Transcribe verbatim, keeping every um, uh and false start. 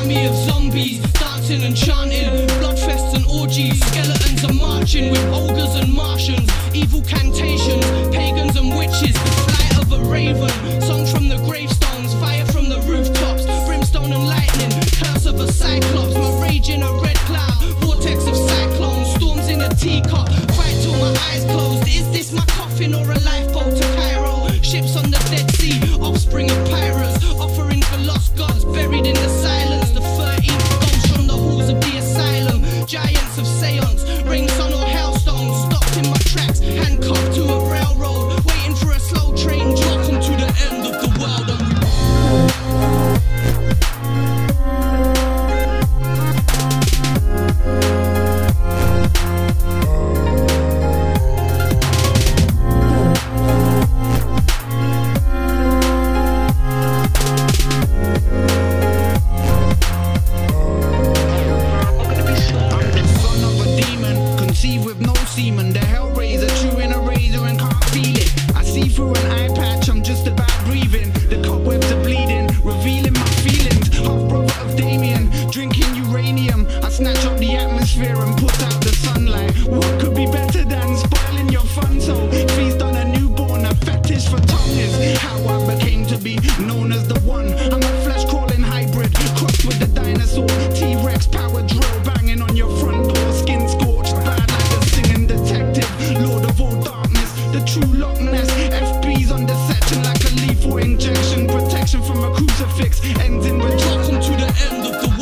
army of zombies, dancing and chanting, bloodfests and orgies. Skeletons are marching with ogres and Martians, evil cantations, pagans and witches. The flight of a raven, songs from the gravestones, fire from the rooftops, brimstone and lightning, curse of a cyclops. My rage in a red cloud, vortex of cyclones, storms in a teacup. Fight till my eyes closed. Is this my coffin or a lifeboat to Cairo? Ships on the Dead Sea, offspring of pirates, offering for lost gods buried in the silence. The thirteenth ghost from the halls of the asylum, giants of seance, rain, sun or hailstones. Stopped in my tracks, handcuffed to a railroad, waiting for a slow train. Welcome to the end of the world and we with no semen, the hellraiser chewing a razor and can't feel it. I see through an eye patch, I'm just about breathing. The cobwebs are bleeding, revealing my feelings. Half brother of Damien, drinking uranium. I snatch up the atmosphere and put out the sunlight. What could be better than spoiling your fun? So feast on a newborn, a fetish for tongue is how I became to be known as the one. I'm a flesh crawling hybrid, crossed with the dinosaur. T-Rex power drill banging on your front door, skin scorched bad. Lord of all darkness, the true Loch Ness. F B's on the section like a lethal injection. Protection from a crucifix ends in rejection. welcome to the end of the